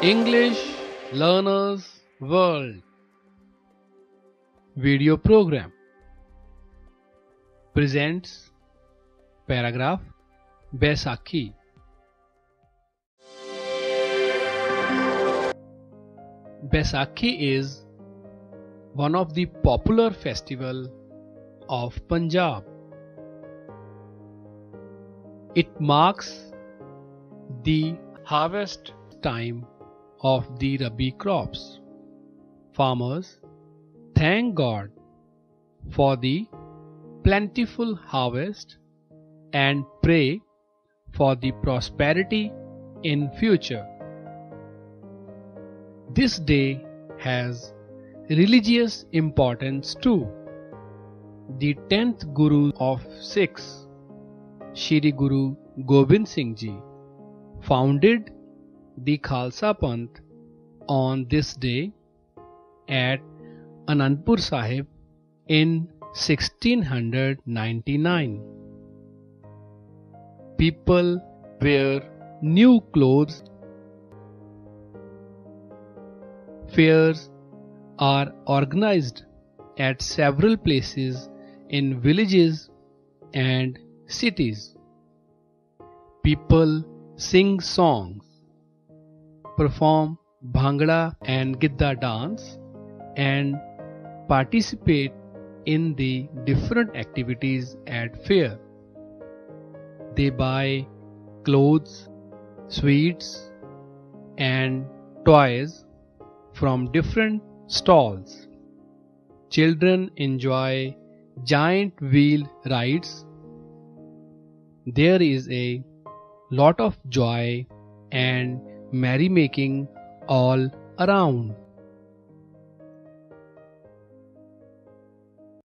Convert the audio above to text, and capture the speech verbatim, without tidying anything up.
English Learners World video program presents paragraph Baisakhi. Baisakhi is one of the popular festival of Punjab. It marks the harvest time of the Rabi crops. Farmers thank God for the plentiful harvest and pray for the prosperity in future. This day has religious importance too. The tenth Guru of Sikhs, Shri Guru Gobind Singh Ji, founded the Khalsa Panth on this day at Anandpur Sahib in sixteen ninety-nine. People wear new clothes. Fairs are organized at several places in villages and cities. People sing songs, perform Bhangra and Gidda dance, and participate in the different activities at fair. They buy clothes, sweets, and toys from different stalls. Children enjoy giant wheel rides. There is a lot of joy and merrymaking all around.